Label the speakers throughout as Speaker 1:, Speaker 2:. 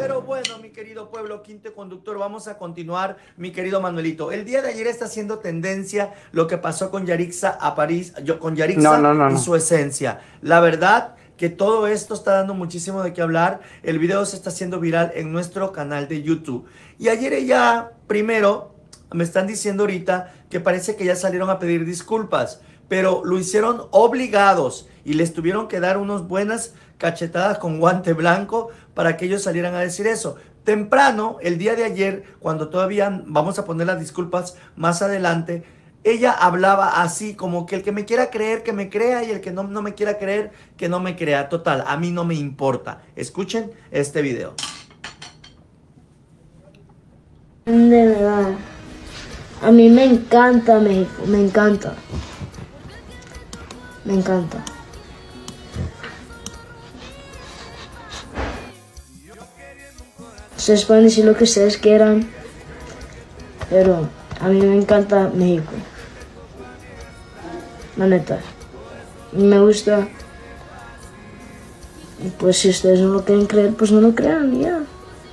Speaker 1: Pero bueno, mi querido pueblo, quinto conductor, vamos a continuar, mi querido Manuelito. El día de ayer está haciendo tendencia lo que pasó con Yarixa a París, con
Speaker 2: No,
Speaker 1: Yarixa
Speaker 2: no, no,
Speaker 1: y
Speaker 2: no.
Speaker 1: su esencia. La verdad que todo esto está dando muchísimo de qué hablar. El video se está haciendo viral en nuestro canal de YouTube. Y ayer ella, primero, me están diciendo ahorita que parece que ya salieron a pedir disculpas, pero lo hicieron obligados y les tuvieron que dar unas buenas cachetadas con guante blanco para que ellos salieran a decir eso. Temprano, el día de ayer, cuando todavía vamos a poner las disculpas más adelante, ella hablaba así como que el que me quiera creer que me crea y el que no me quiera creer que no me crea. Total, a mí no me importa. Escuchen este video.
Speaker 3: De verdad, a mí me encanta México, me encanta. Me encanta. Ustedes pueden decir lo que ustedes quieran, pero a mí me encanta México. La neta. Me gusta. Y pues si ustedes no lo quieren creer, pues no lo crean, y ya.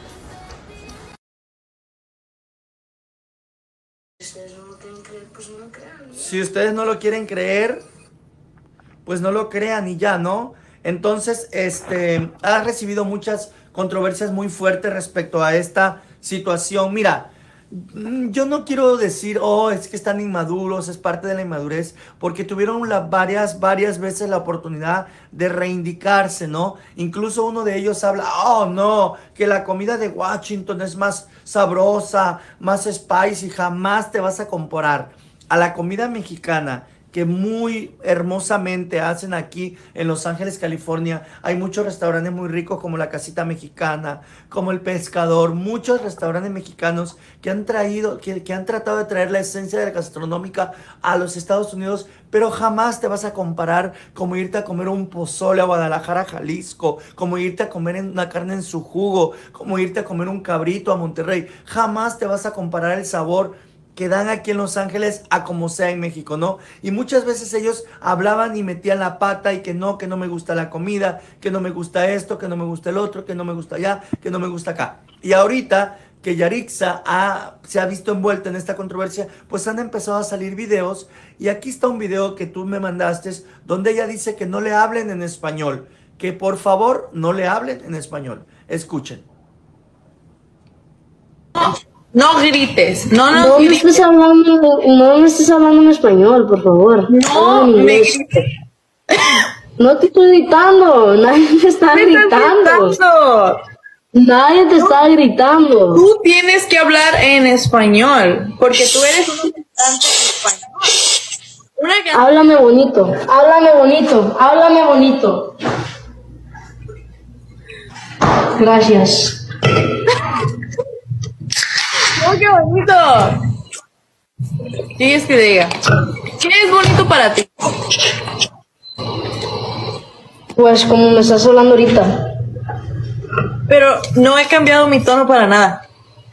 Speaker 3: Si ustedes no lo quieren creer, pues no lo crean, y ya.
Speaker 1: Si ustedes no lo quieren creer, pues no lo crean y ya, ¿no? Entonces, ha recibido muchas controversias muy fuertes respecto a esta situación. Mira, yo no quiero decir, oh, es que están inmaduros, es parte de la inmadurez, porque tuvieron varias veces la oportunidad de reivindicarse, ¿no? Incluso uno de ellos habla, oh, no, que la comida de Washington es más sabrosa, más spicy, jamás te vas a comparar a la comida mexicana que muy hermosamente hacen aquí en Los Ángeles, California. Hay muchos restaurantes muy ricos como la Casita Mexicana, como El Pescador, muchos restaurantes mexicanos que han traído, que han tratado de traer la esencia de la gastronómica a los Estados Unidos, pero jamás te vas a comparar como irte a comer un pozole a Guadalajara, Jalisco, como irte a comer una carne en su jugo, como irte a comer un cabrito a Monterrey. Jamás te vas a comparar el sabor que dan aquí en Los Ángeles a como sea en México, ¿no? Y muchas veces ellos hablaban y metían la pata y que no me gusta la comida, que no me gusta esto, que no me gusta el otro, que no me gusta allá, que no me gusta acá. Y ahorita que Yarixa se ha visto envuelta en esta controversia, pues han empezado a salir videos. Y aquí está un video que tú me mandaste donde ella dice que no le hablen en español, que por favor no le hablen en español. Escuchen.
Speaker 4: No grites, no
Speaker 3: No me
Speaker 4: grites.
Speaker 3: estés hablando, no me estés hablando en español, por favor.
Speaker 4: No
Speaker 3: Háblame en
Speaker 4: me
Speaker 3: inglés.
Speaker 4: grites.
Speaker 3: No te estoy gritando, nadie te está
Speaker 4: ¿Qué estás
Speaker 3: gritando.
Speaker 4: gritando?
Speaker 3: Nadie te está gritando.
Speaker 4: Tú tienes que hablar en español, porque tú eres un cantante en español.
Speaker 3: Háblame bonito, háblame bonito, háblame bonito. Gracias.
Speaker 4: ¡Oh, qué bonito! ¿Qué es que diga? ¿Qué es bonito para ti?
Speaker 3: Pues como me estás hablando ahorita.
Speaker 4: Pero no he cambiado mi tono para nada.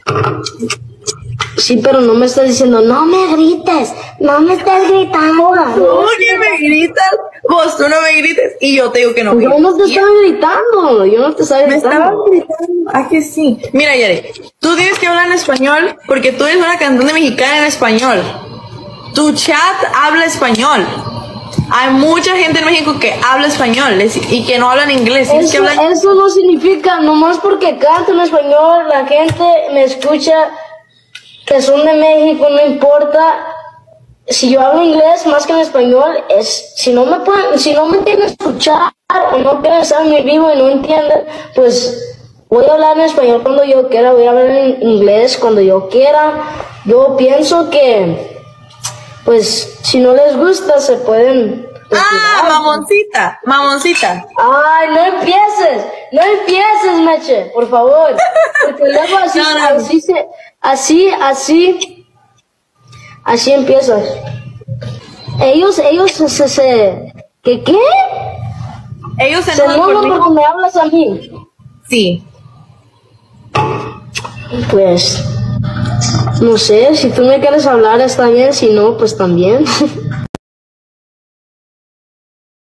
Speaker 3: Sí, pero no me estás diciendo, no me grites, no me estés gritando.
Speaker 4: ¿Cómo que me gritas? Vos, tú no me grites y yo te digo que no.
Speaker 3: Yo no te estaba gritando, yo no te estaba
Speaker 4: Me estabas
Speaker 3: gritando.
Speaker 4: gritando. ¿A que sí? Mira, Yare, tú tienes que hablar en español porque tú eres una cantante mexicana en español. Tu chat habla español. Hay mucha gente en México que habla español y que no hablan inglés. Tienes que hablar.
Speaker 3: Eso no significa, nomás porque canto en español, la gente me escucha que son de México, no importa. Si yo hablo inglés más que en español, si no me quieren escuchar o no quieren estar en mi vivo y no entienden, pues voy a hablar en español cuando yo quiera, voy a hablar en inglés cuando yo quiera. Yo pienso que, pues, si no les gusta, se pueden retirar.
Speaker 4: Mamoncita, mamoncita.
Speaker 3: Ay, no empieces, Meche, por favor, porque luego así empiezas. Ellos ¿qué?
Speaker 4: Ellos se
Speaker 3: Se
Speaker 4: enojan por
Speaker 3: enojan
Speaker 4: mí.
Speaker 3: porque me hablas a mí.
Speaker 4: Sí.
Speaker 3: Pues, no sé, si tú me quieres hablar está bien, si no, pues también.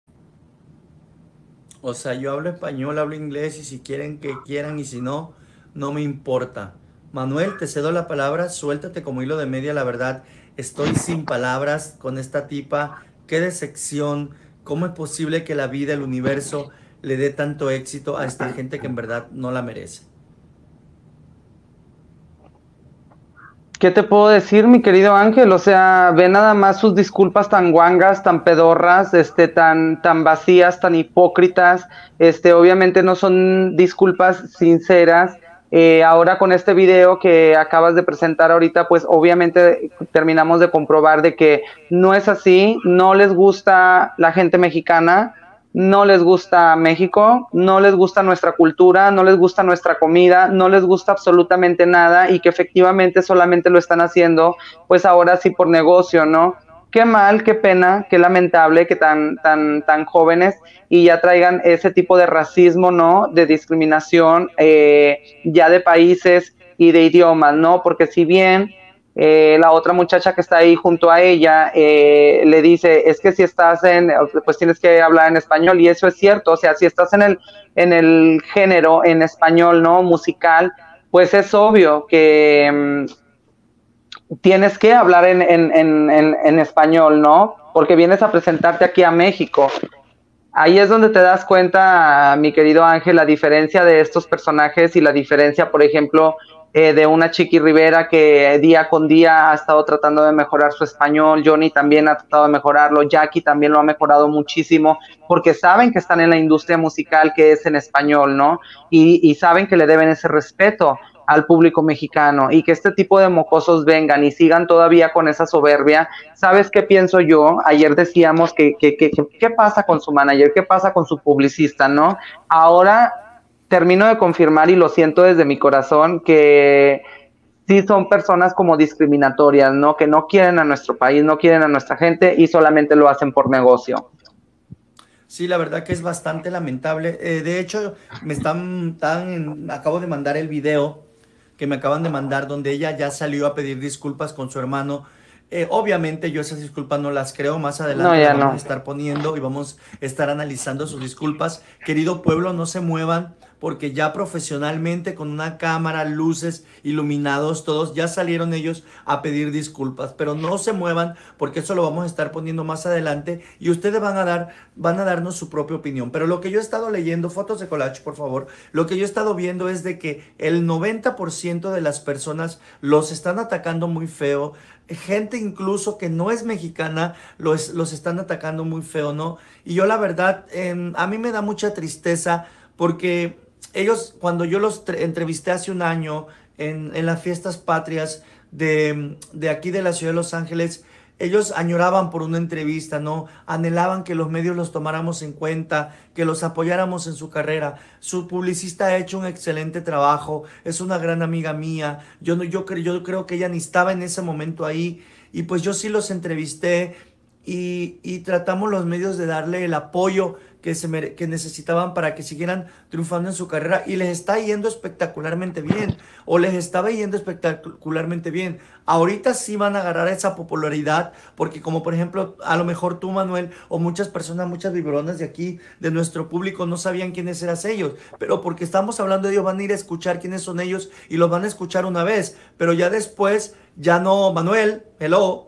Speaker 1: O sea, yo hablo español, hablo inglés y si quieren que quieran y si no, no me importa. Manuel, te cedo la palabra, suéltate como hilo de media, la verdad, estoy sin palabras con esta tipa, qué decepción, cómo es posible que la vida, el universo, le dé tanto éxito a esta gente que en verdad no la merece.
Speaker 2: ¿Qué te puedo decir, mi querido Ángel? O sea, ve nada más sus disculpas tan guangas, tan pedorras, tan vacías, tan hipócritas. Obviamente no son disculpas sinceras. Ahora con este video que acabas de presentar ahorita, pues obviamente terminamos de comprobar de que no es así, no les gusta la gente mexicana, no les gusta México, no les gusta nuestra cultura, no les gusta nuestra comida, no les gusta absolutamente nada y que efectivamente solamente lo están haciendo, pues ahora sí por negocio, ¿no? Qué mal, qué pena, qué lamentable que tan jóvenes y ya traigan ese tipo de racismo, ¿no? De discriminación ya de países y de idiomas, ¿no? Porque si bien la otra muchacha que está ahí junto a ella le dice, es que si estás pues tienes que hablar en español, y eso es cierto, o sea, si estás en el género en español, ¿no? Musical, pues es obvio que tienes que hablar en español, ¿no? Porque vienes a presentarte aquí a México. Ahí es donde te das cuenta, mi querido Ángel, la diferencia de estos personajes y la diferencia, por ejemplo, de una Chiqui Rivera que día con día ha estado tratando de mejorar su español, Johnny también ha tratado de mejorarlo, Jackie también lo ha mejorado muchísimo, porque saben que están en la industria musical que es en español, ¿no? Y saben que le deben ese respeto al público mexicano, y que este tipo de mocosos vengan y sigan todavía con esa soberbia. ¿Sabes qué pienso yo? Ayer decíamos que ¿qué pasa con su manager? ¿Qué pasa con su publicista? ¿No? Ahora termino de confirmar, y lo siento desde mi corazón, que sí son personas como discriminatorias, ¿no? Que no quieren a nuestro país, no quieren a nuestra gente y solamente lo hacen por negocio.
Speaker 1: Sí, la verdad que es bastante lamentable. De hecho, acabo de mandar el video que me acaban de mandar donde ella ya salió a pedir disculpas con su hermano. Obviamente yo esas disculpas no las creo, más adelante las vamos a estar poniendo y vamos a estar analizando sus disculpas. Querido pueblo, no se muevan, porque ya profesionalmente con una cámara, luces, iluminados, todos ya salieron ellos a pedir disculpas, pero no se muevan porque eso lo vamos a estar poniendo más adelante y ustedes van a darnos su propia opinión. Pero lo que yo he estado leyendo, fotos de collage por favor, lo que yo he estado viendo es de que el 90% de las personas los están atacando muy feo. Gente incluso que no es mexicana los están atacando muy feo, ¿no? Y yo la verdad, a mí me da mucha tristeza porque ellos, cuando yo los entrevisté hace un año en las fiestas patrias de aquí de la ciudad de Los Ángeles, ellos añoraban por una entrevista, ¿no? Anhelaban que los medios los tomáramos en cuenta, que los apoyáramos en su carrera. Su publicista ha hecho un excelente trabajo, es una gran amiga mía. Yo creo que ella ni estaba en ese momento ahí. Y pues yo sí los entrevisté y tratamos los medios de darle el apoyo que necesitaban para que siguieran triunfando en su carrera, y les está yendo espectacularmente bien, o les estaba yendo espectacularmente bien. Ahorita sí van a agarrar esa popularidad, porque como por ejemplo, a lo mejor tú, Manuel, o muchas personas, muchas biberonas de aquí, de nuestro público, no sabían quiénes eran ellos, pero porque estamos hablando de ellos, van a ir a escuchar quiénes son ellos, y los van a escuchar una vez, pero ya después, ya no. Manuel, hello.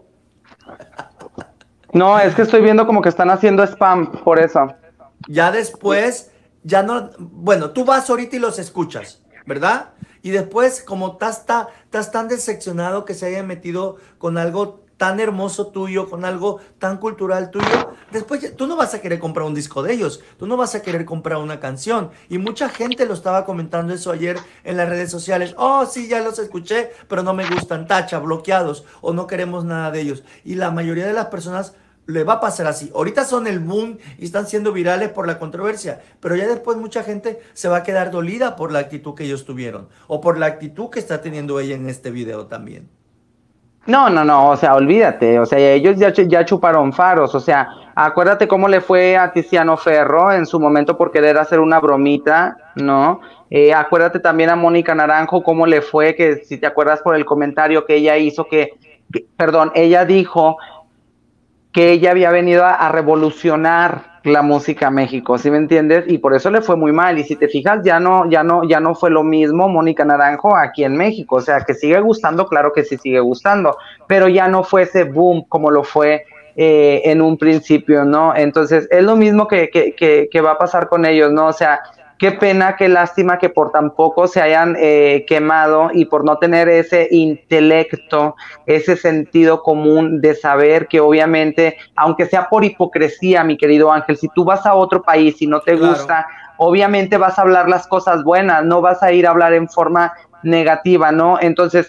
Speaker 2: No, es que estoy viendo como que están haciendo spam, por eso.
Speaker 1: Ya después, ya no, bueno, tú vas ahorita y los escuchas, ¿verdad? Y después, como estás tan decepcionado que se haya metido con algo tan hermoso tuyo, con algo tan cultural tuyo, después tú no vas a querer comprar un disco de ellos, tú no vas a querer comprar una canción. Y mucha gente lo estaba comentando eso ayer en las redes sociales. Oh, sí, ya los escuché, pero no me gustan, tacha, bloqueados, o no queremos nada de ellos. Y la mayoría de las personas le va a pasar así. Ahorita son el boom y están siendo virales por la controversia, pero ya después mucha gente se va a quedar dolida por la actitud que ellos tuvieron, o por la actitud que está teniendo ella en este video también.
Speaker 2: No, o sea, olvídate, o sea, ellos ya chuparon faros, o sea, acuérdate cómo le fue a Tiziano Ferro en su momento por querer hacer una bromita, ¿no? Acuérdate también a Mónica Naranjo cómo le fue, que si te acuerdas por el comentario que ella hizo, perdón, ella dijo que ella había venido a revolucionar la música en México, ¿sí me entiendes? Y por eso le fue muy mal. Y si te fijas, ya no fue lo mismo Mónica Naranjo aquí en México. O sea, que sigue gustando, claro que sí sigue gustando, pero ya no fue ese boom como lo fue en un principio, ¿no? Entonces, es lo mismo que va a pasar con ellos, ¿no? O sea, qué pena, qué lástima que por tan poco se hayan quemado y por no tener ese intelecto, ese sentido común de saber que obviamente, aunque sea por hipocresía, mi querido Ángel, si tú vas a otro país y no te gusta, obviamente vas a hablar las cosas buenas, no vas a ir a hablar en forma negativa, ¿no? Entonces,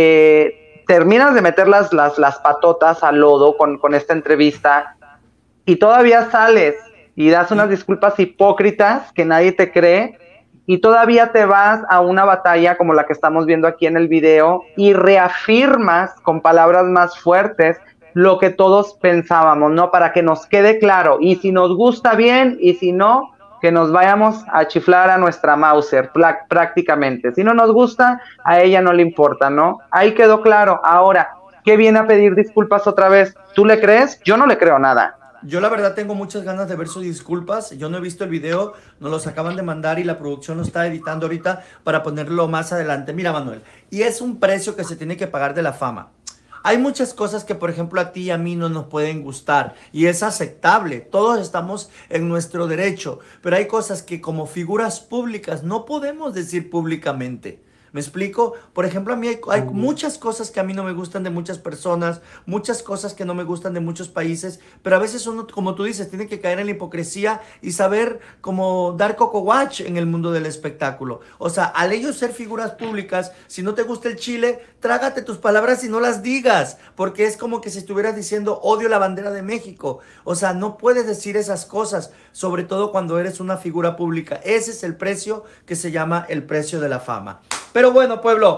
Speaker 2: terminas de meter las patotas al lodo con esta entrevista y todavía sales y das unas disculpas hipócritas que nadie te cree y todavía te vas a una batalla como la que estamos viendo aquí en el video y reafirmas con palabras más fuertes lo que todos pensábamos, ¿no? Para que nos quede claro, y si nos gusta bien, y si no, que nos vayamos a chiflar a nuestra Mauser prácticamente. Si no nos gusta, a ella no le importa, ¿no? Ahí quedó claro. Ahora, ¿qué viene a pedir disculpas otra vez? ¿Tú le crees? Yo no le creo nada.
Speaker 1: Yo la verdad tengo muchas ganas de ver sus disculpas. Yo no he visto el video, nos los acaban de mandar y la producción lo está editando ahorita para ponerlo más adelante. Mira, Manuel, y es un precio que se tiene que pagar de la fama. Hay muchas cosas que, por ejemplo, a ti y a mí no nos pueden gustar y es aceptable. Todos estamos en nuestro derecho, pero hay cosas que como figuras públicas no podemos decir públicamente. ¿Me explico? Por ejemplo, a mí hay muchas cosas que a mí no me gustan de muchas personas, muchas cosas que no me gustan de muchos países, pero a veces uno, como tú dices, tiene que caer en la hipocresía y saber cómo dar coco watch en el mundo del espectáculo. O sea, al ellos ser figuras públicas, si no te gusta el chile, trágate tus palabras y no las digas, porque es como que si estuvieras diciendo odio la bandera de México. O sea, no puedes decir esas cosas, sobre todo cuando eres una figura pública. Ese es el precio que se llama el precio de la fama. Pero bueno, pueblo,